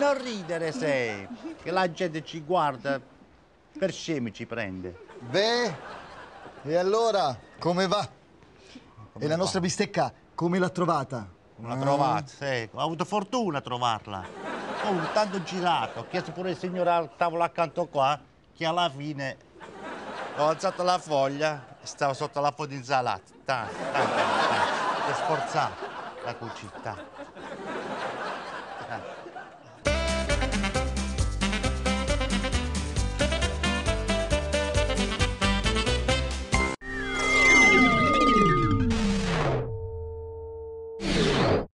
sorridere sei, che la gente ci guarda, per scemi ci prende. Beh, e allora, come va? Come E la va? nostra bistecca, come l'ha trovata? L'ha trovata, sì. Ho avuto fortuna a trovarla. Ho tanto girato, ho chiesto pure il signore al tavolo accanto qua, che alla fine ho alzato la foglia e stava sotto la foto di insalata. Tanto, per sforzare la cucina.